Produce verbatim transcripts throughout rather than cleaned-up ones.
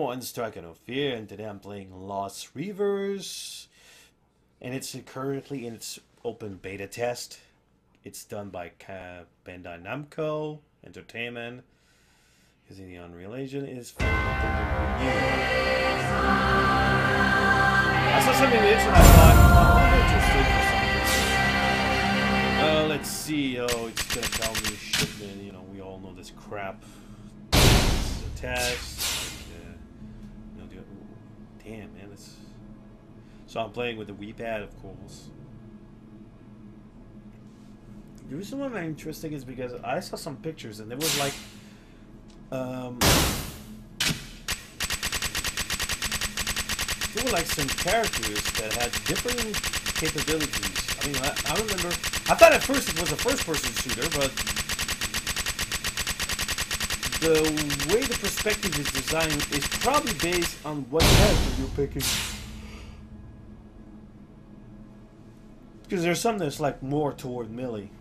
everyone, Striker No Fear, and today I'm playing Lost Reavers, and it's currently in its open beta test. It's done by Bandai Namco Entertainment. Is in the Unreal Engine is for I saw something on the internet. I thought, oh, I'm interested for something. Uh, let's see. Oh, it's gonna tell me shit. Man, you know, we all know this crap. This is a test. Uh, you know, the, damn, man. It's... So I'm playing with the Wii Pad, of course. The reason why I'm interested is because I saw some pictures and there was like, um, there were like some characters that had different capabilities. I mean, I, I remember, I thought at first it was a first-person shooter, but the way the perspective is designed is probably based on what character you're picking. Because there's some that's like more toward melee.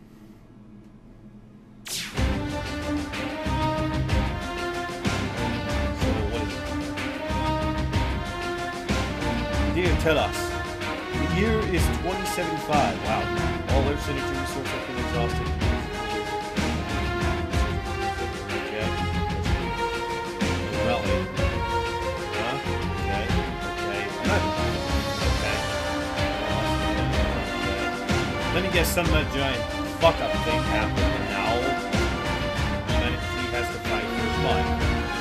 Dear, tell us. The year is twenty seventy-five. Wow. All Earth's energy resources have been exhausted. Okay. Well, huh? Okay. Okay. Okay. Let me guess, some uh, giant fuck-up thing happened, and now humanity has to fight for his life.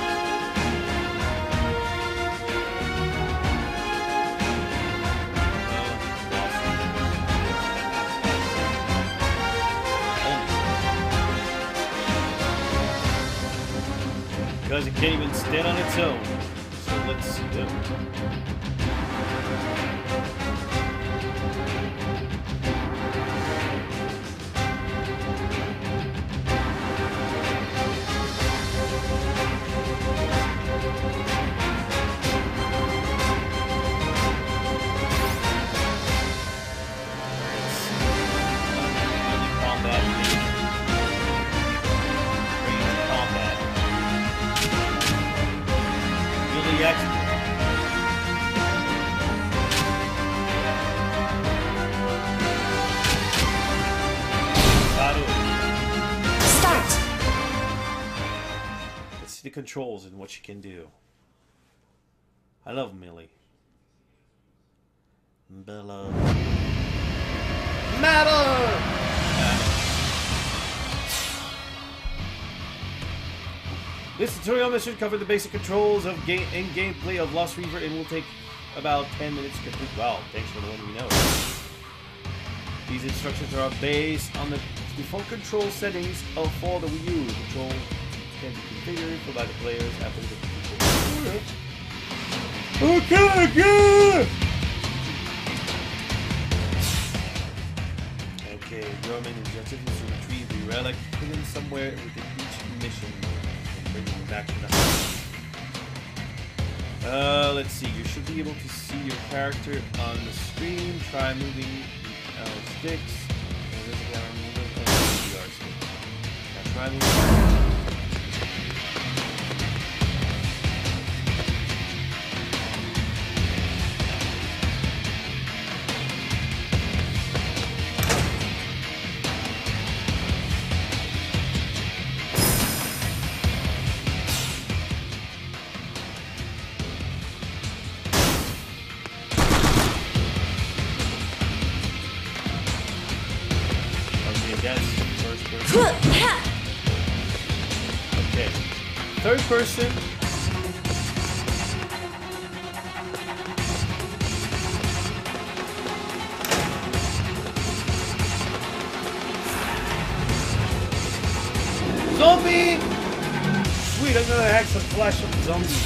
Because it can't even stand on its own. So let's see them. The controls and what you can do. I love melee. Bella. Matter! This tutorial mission covered the basic controls of game and gameplay of Lost Reaver and will take about ten minutes to complete. Wow, thanks for letting me know. These instructions are based on the default control settings of for the Wii U. Control can be configured by the players after the control. Okay, good! Okay, your main objective is to retrieve the relic hidden somewhere within each mission and bring it back to the house. Uh, let's see, you should be able to see your character on the screen. Try moving the L sticks. And this is our movement on the V R stick. Now try moving. Okay, third person. Zombie! Sweet, I'm gonna hack some flash of zombies.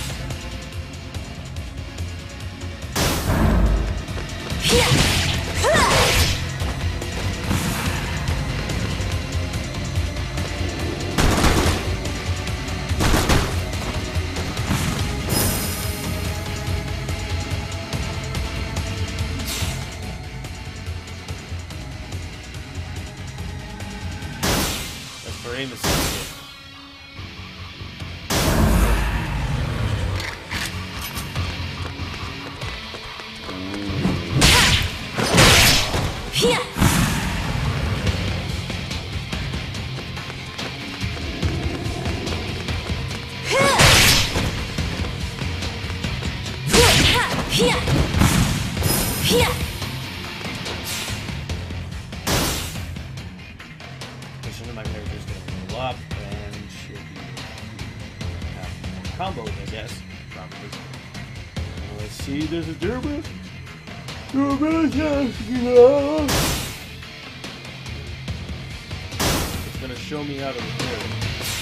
For aim assist. Of my character is going to roll up, and she'll be have combos, I guess. Probably. Well, let's see. There's a Derby. It's going to show me how to repair it.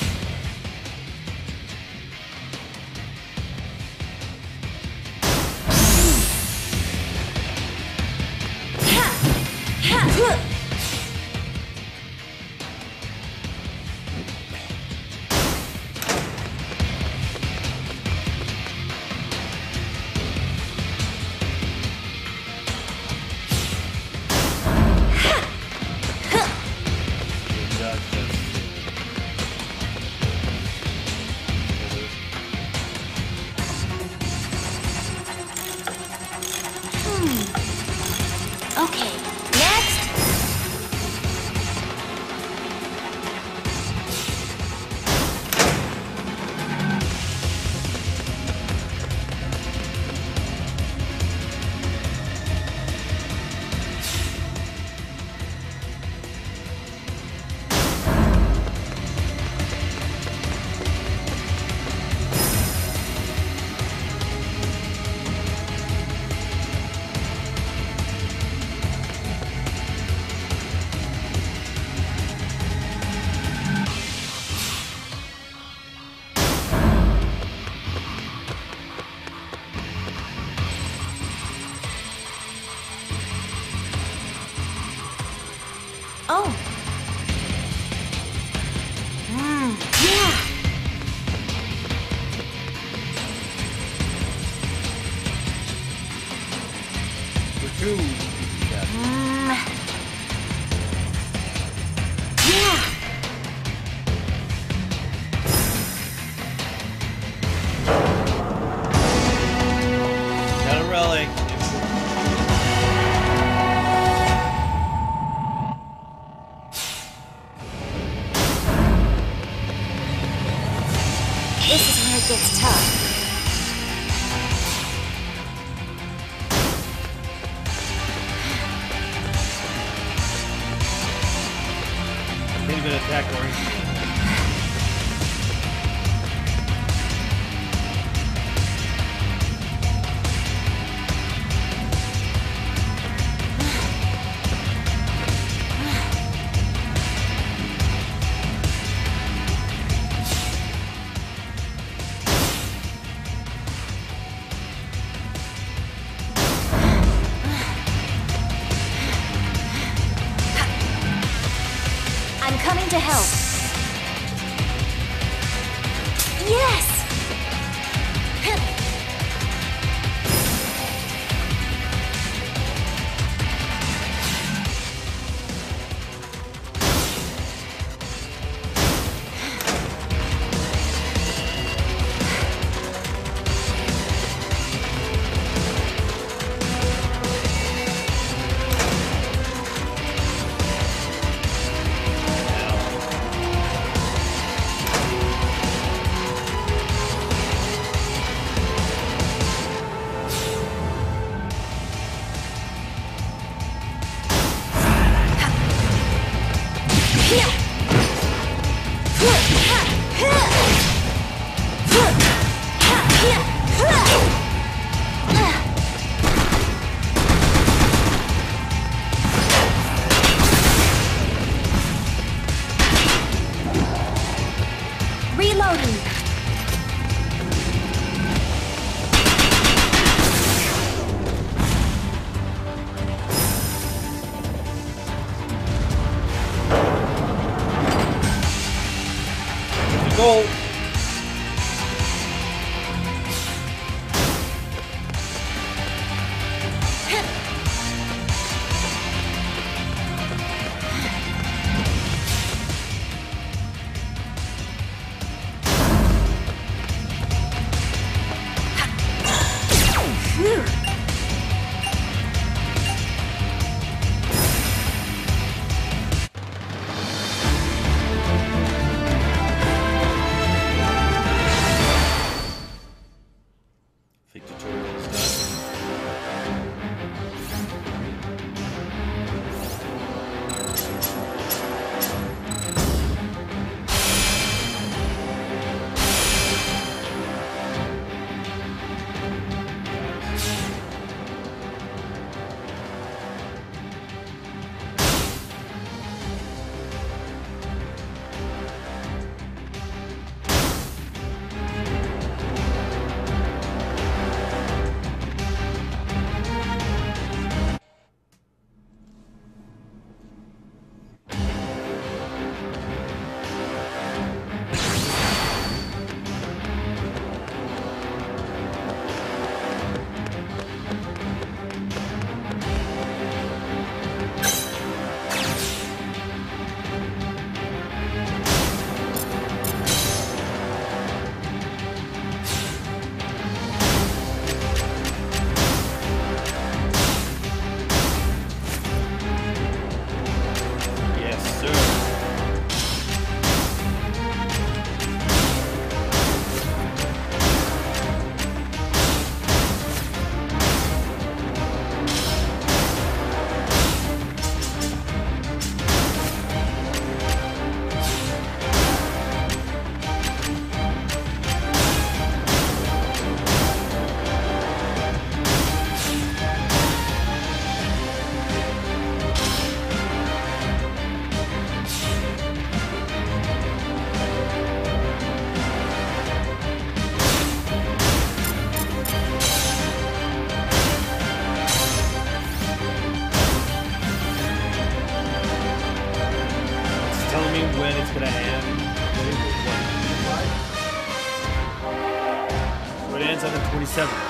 Okay, next. Oh. Mm, yeah. For two. Yeah. Mm. Yeah. Got a relic. This is where it gets tough. Can't even attack or anything. I'm coming to help. Yes! Reloading. Goal. Phew. to the hand. So it ends on the twenty-seventh.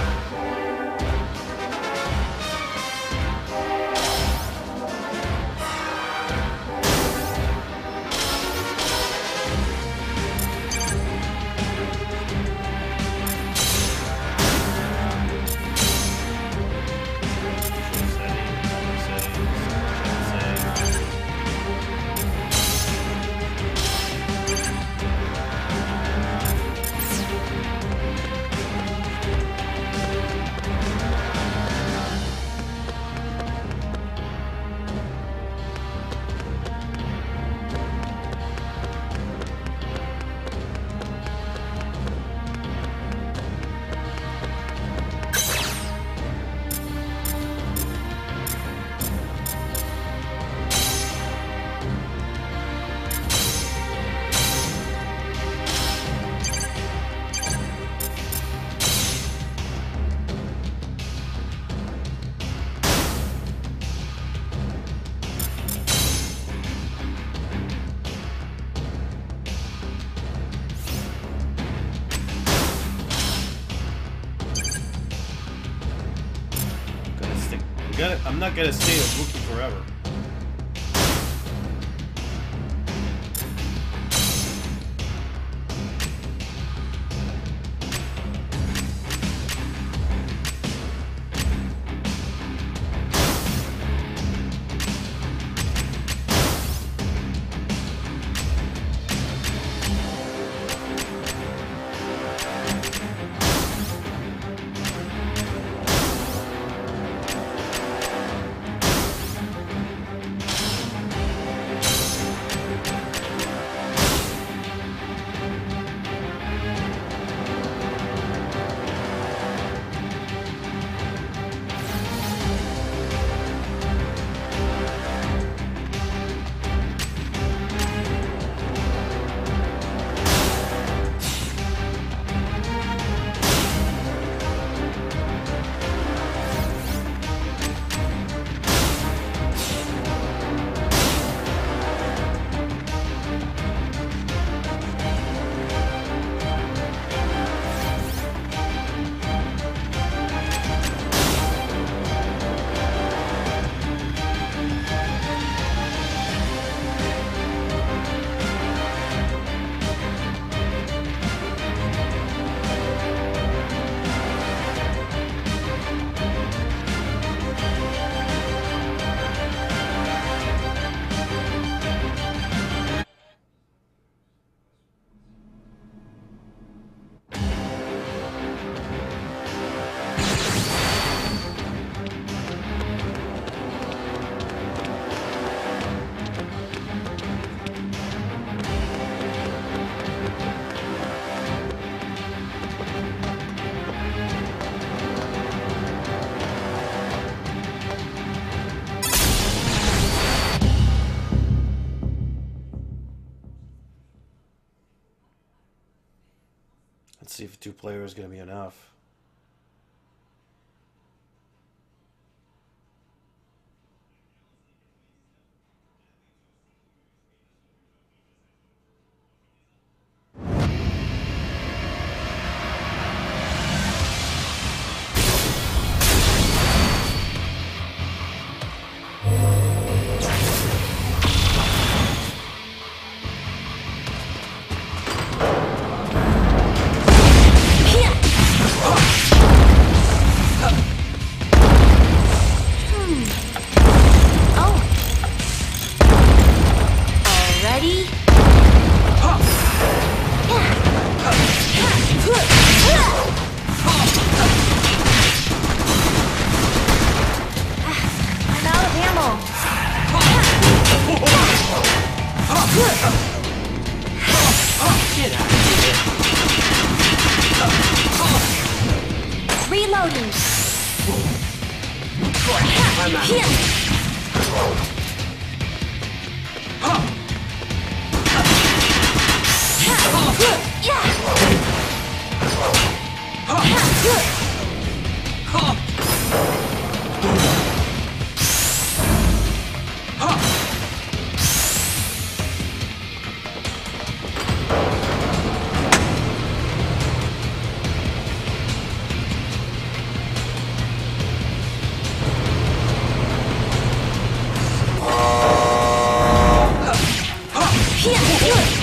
I'm not gonna stay a Wookiee forever. Let's see if two players is going to be enough. Reloading.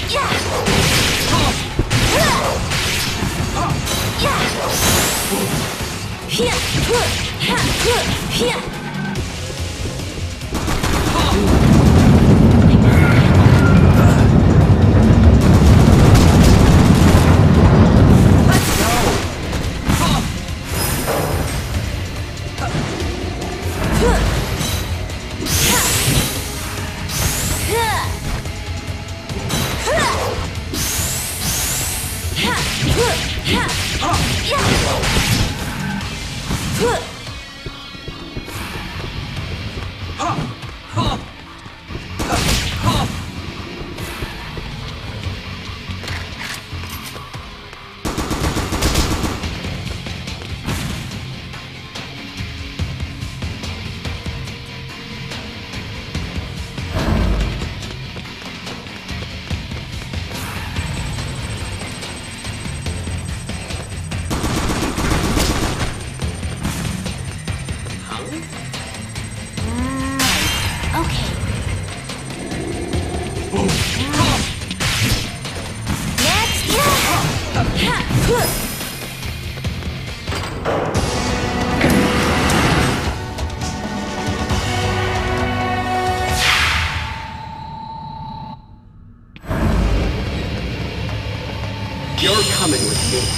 You're coming with me.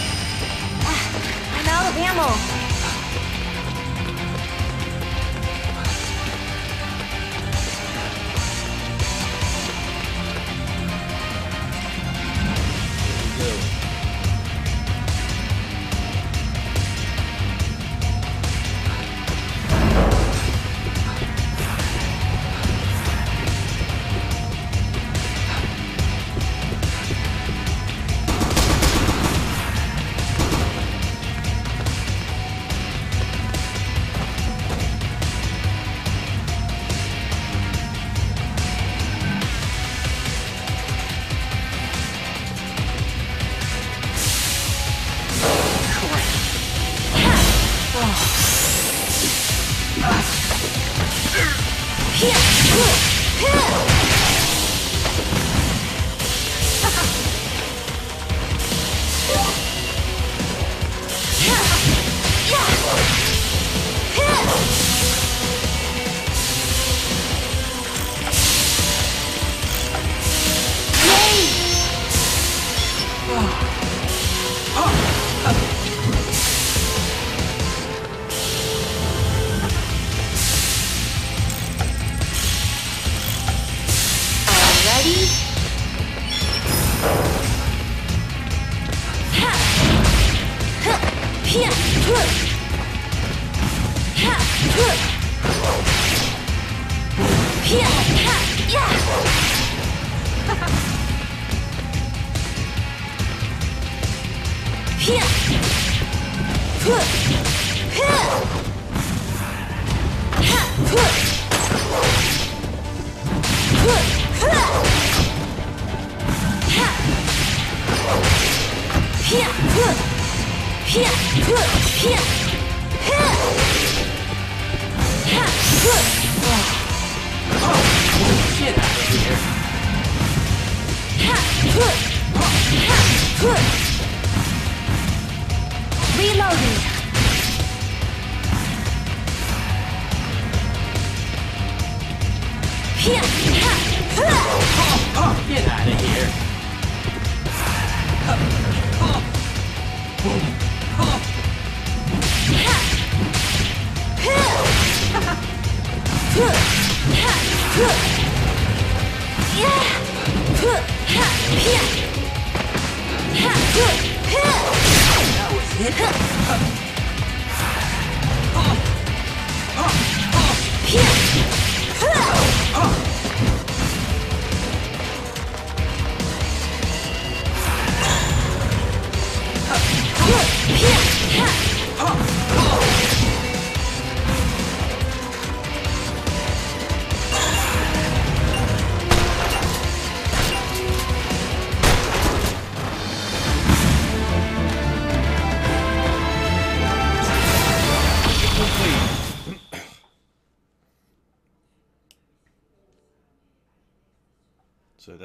I'm out of ammo.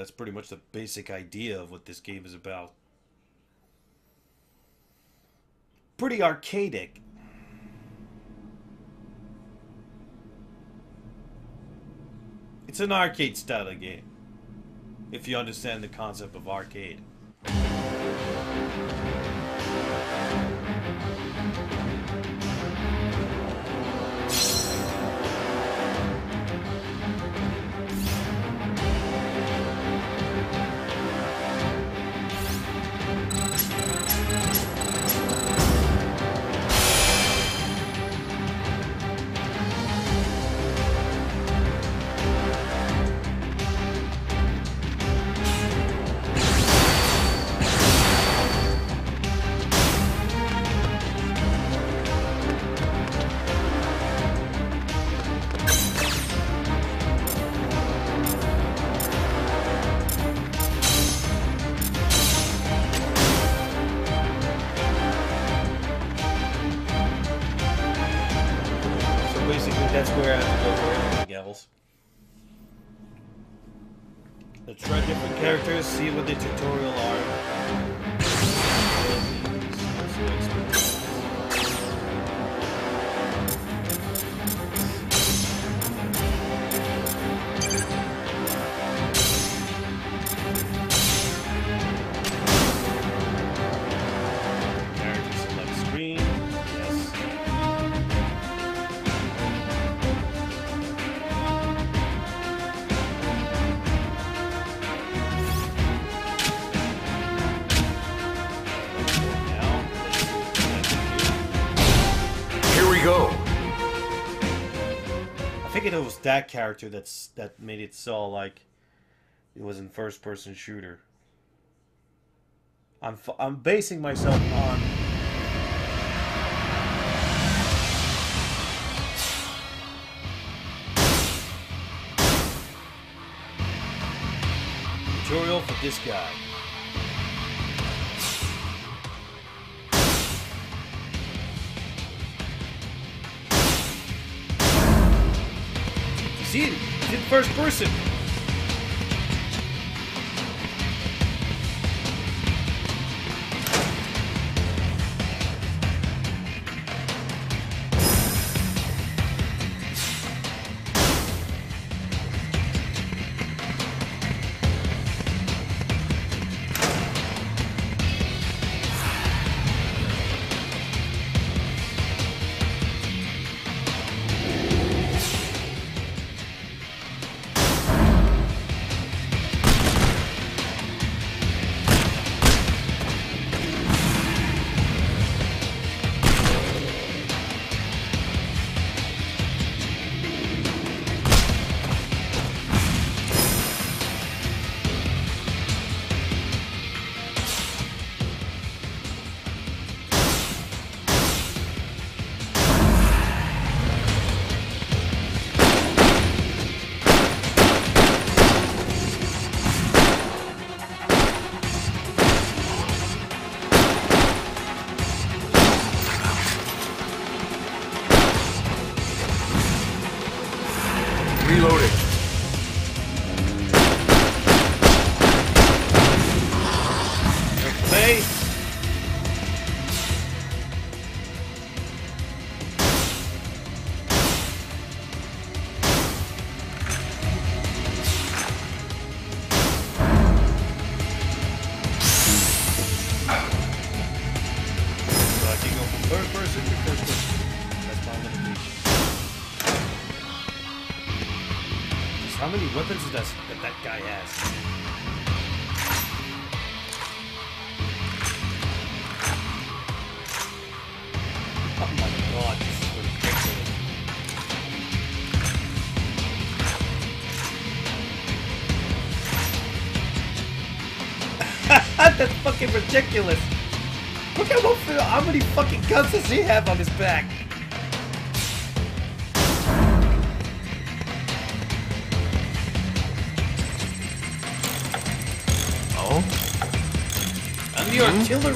that's pretty much the basic idea of what this game is about. Pretty arcadic. It's an arcade style of game, if you understand the concept of arcade. That's where I have to go for everything else. Let's try different characters, see what the tutorial are. Character select screen. Yes. Go. I figured it was that character that's that made it so like it was in first person shooter. I'm f I'm basing myself on tutorial for this guy. See, it's in first person. Reloading. Your face. So I can go from third person to first person. That's my limitation. How many weapons does that that guy has? Oh my god, this is ridiculous. That's fucking ridiculous. Look at what, how many fucking guns does he have on his back? I'm the artillery.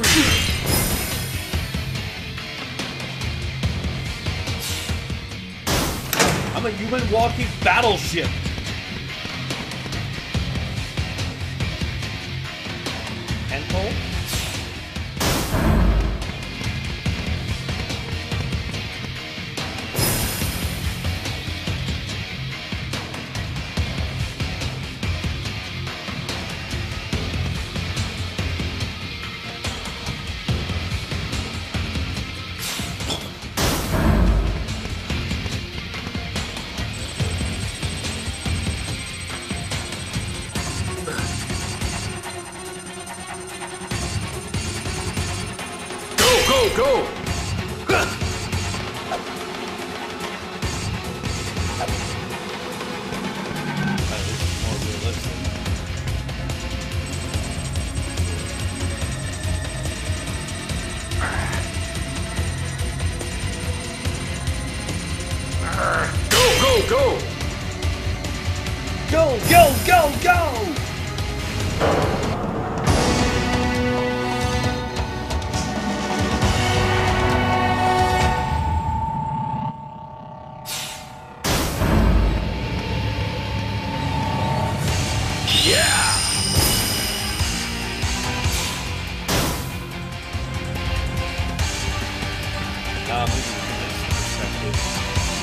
I'm a human walking battleship. tent pole. Go, go! Go, go! Go, go, go, go! Um, this is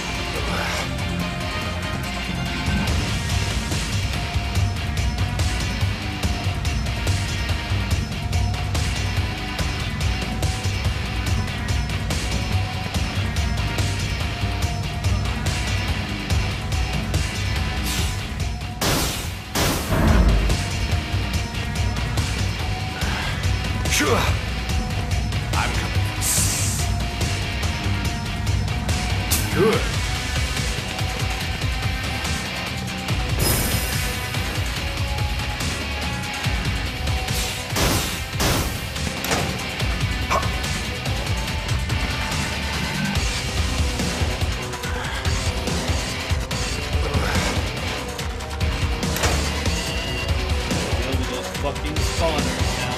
Sure. I'm coming. Good. Deal with those fucking spawners now.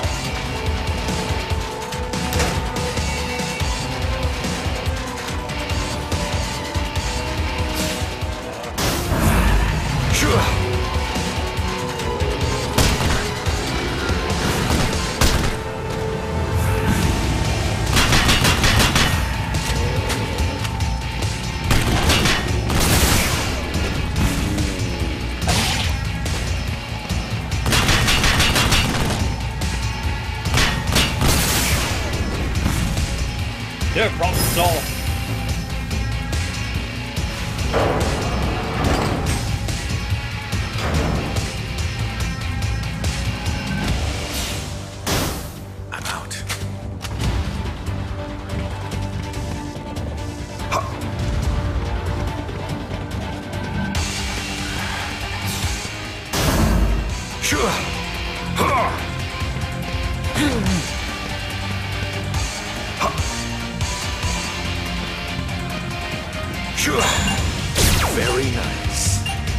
There, problem solved. I'm out. Sure. Sure. Very nice.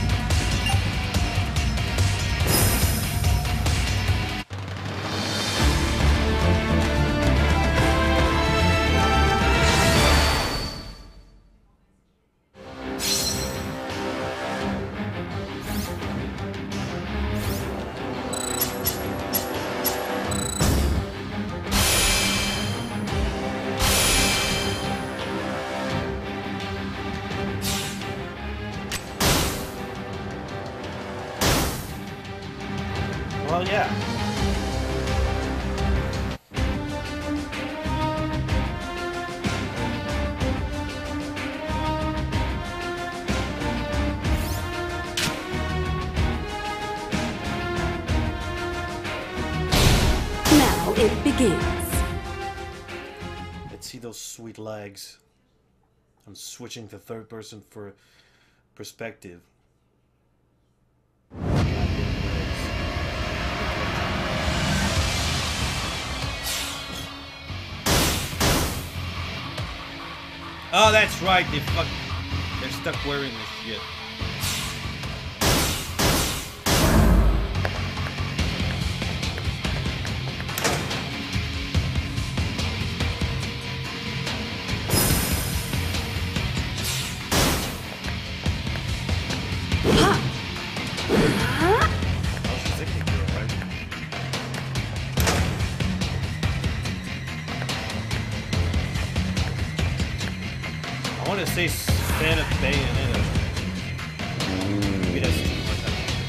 Well, yeah. Now it begins. Let's see those sweet legs. I'm switching to third person for perspective. Oh, that's right. They fuck. They're stuck wearing this shit. Oh, she's a kick, right? say fan of Bayonetta. Maybe that's too much.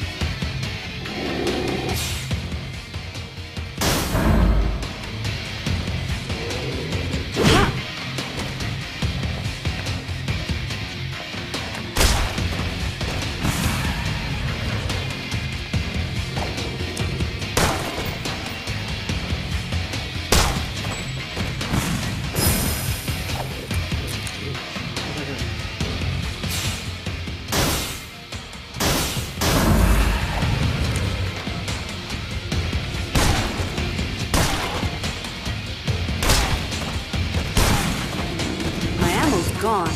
Gone.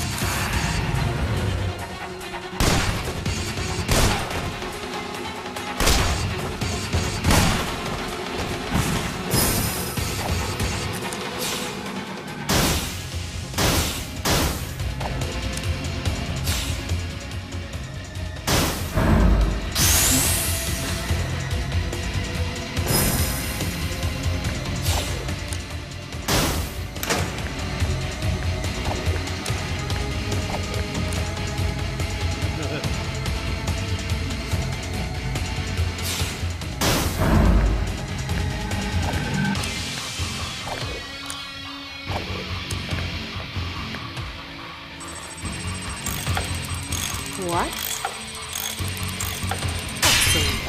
What? Excellent.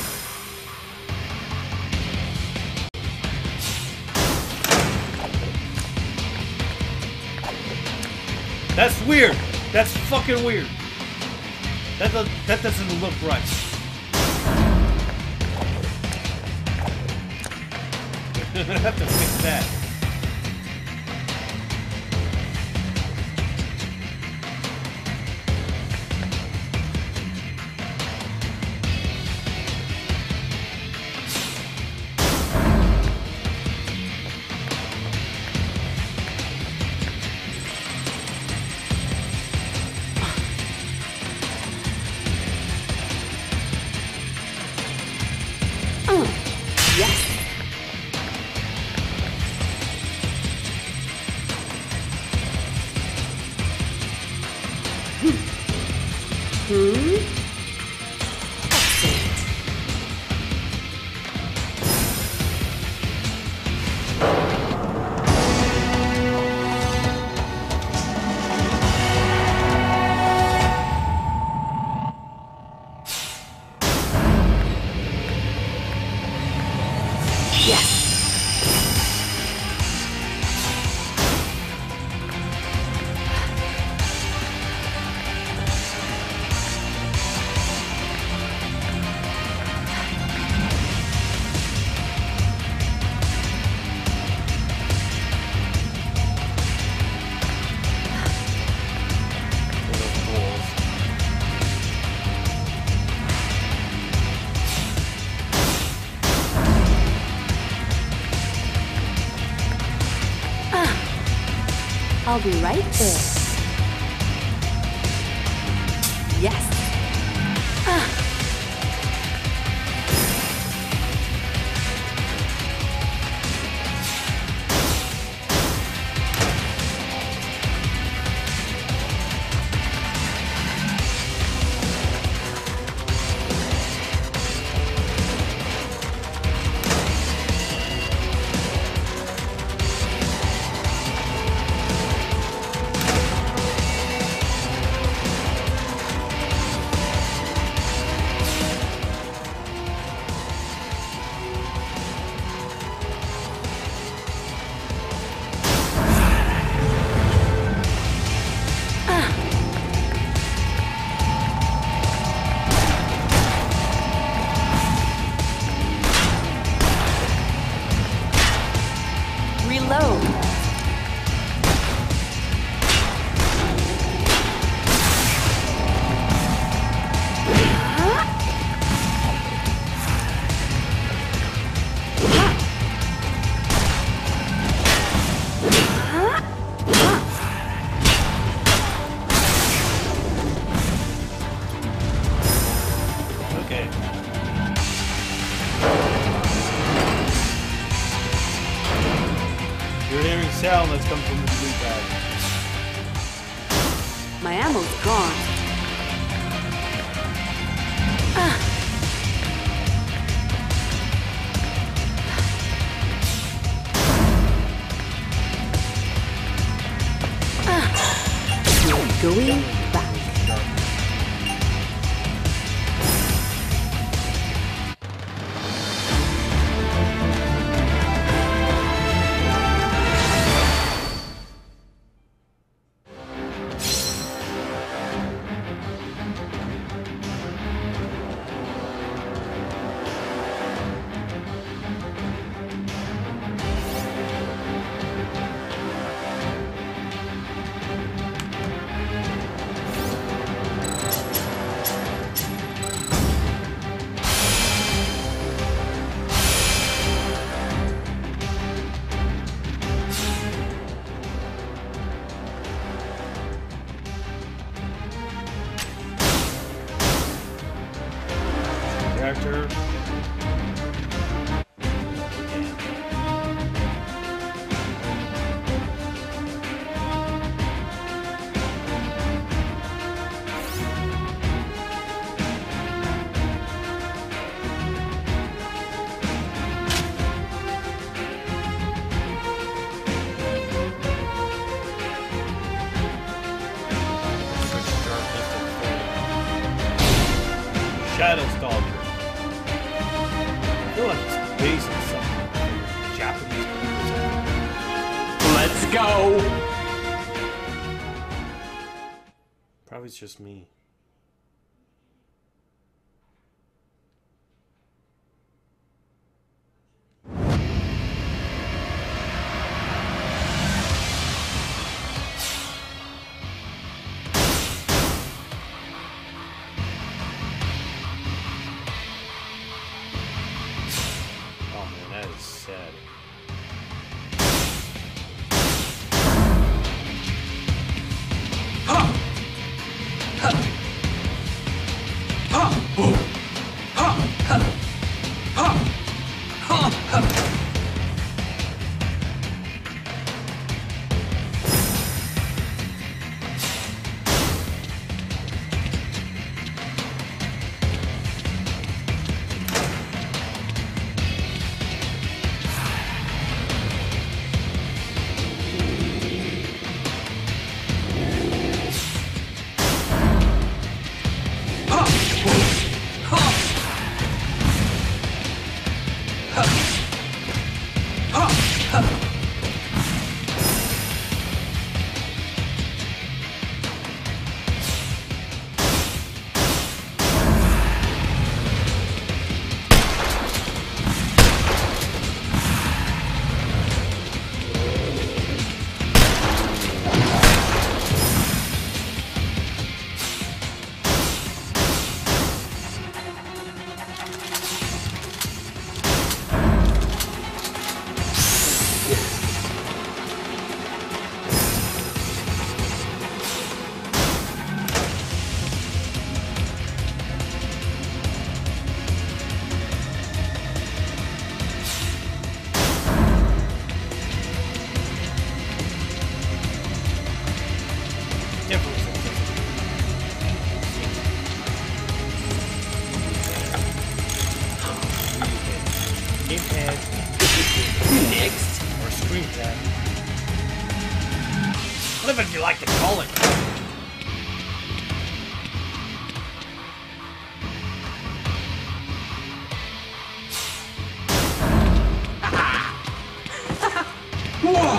That's weird. That's fucking weird. That does, that doesn't look right. I'm gonna have to fix that. Hmm? I'll be right there. Yes. Ah. Reload. Okay. You're hearing sound that's come from the blue pad. My ammo's gone. Ah. Ah. We're going back. Character. Shadow Stalker. I feel like it's based on something Japanese. Let's go! Probably it's just me. Sad. Gamepad. Next. Or screenpad. Whatever you like to call it. Whoa!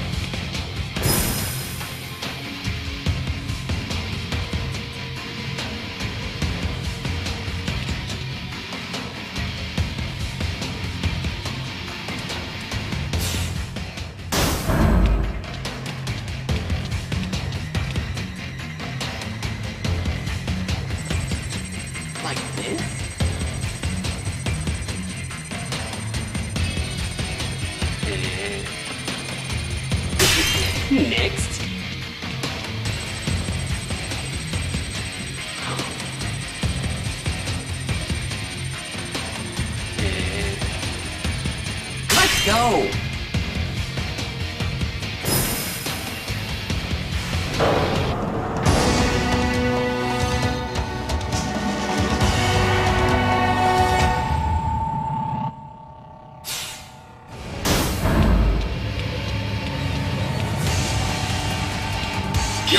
Like this? Next. Let's go.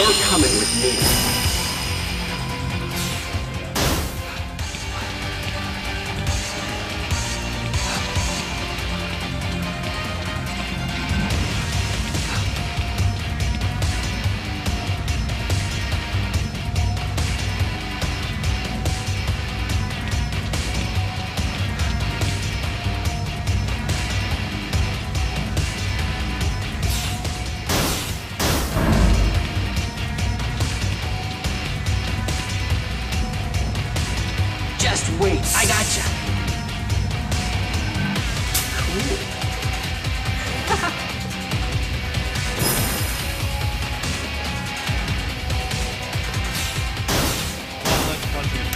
You're coming with me. Just wait, I gotcha. Cool. Well, let's punch it.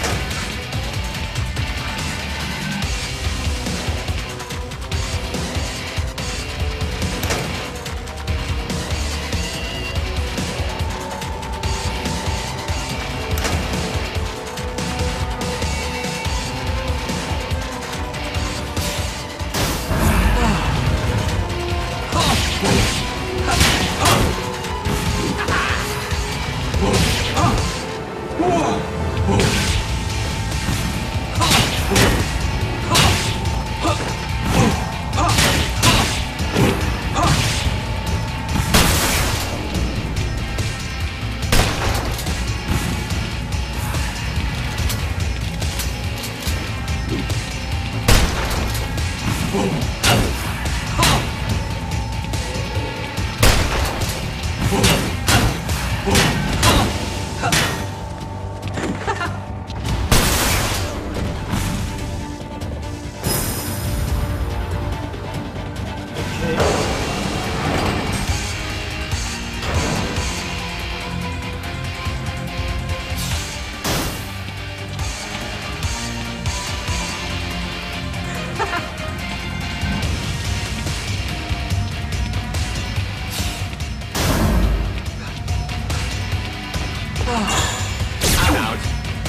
I'm out.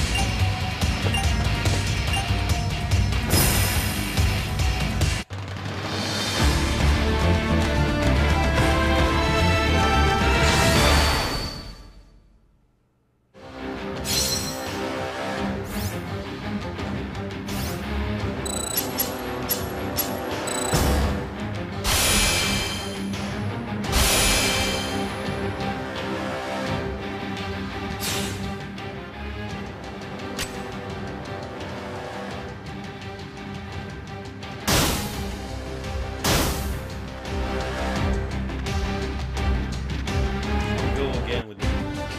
Go again with me.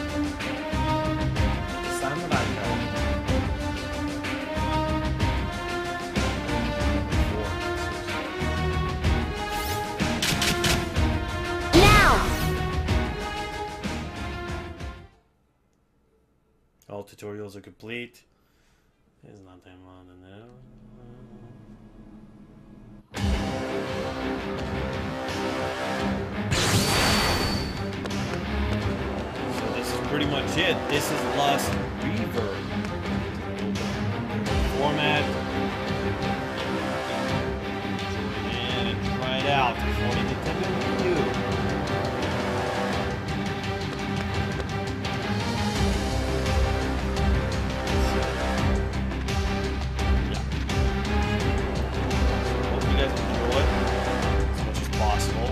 Samurai card. Now! All tutorials are complete. There's nothing more than that. So this is pretty much it. This is Lost Reaver. Format. And try it out for the Nintendo Wii U. Hope you guys enjoy as much as possible.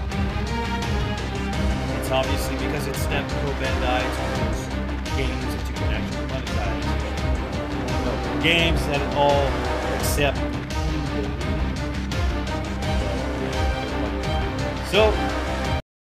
It's obviously because it's Namco Bandai, it's one of those games that you can actually monetize. So, games that all accept. So,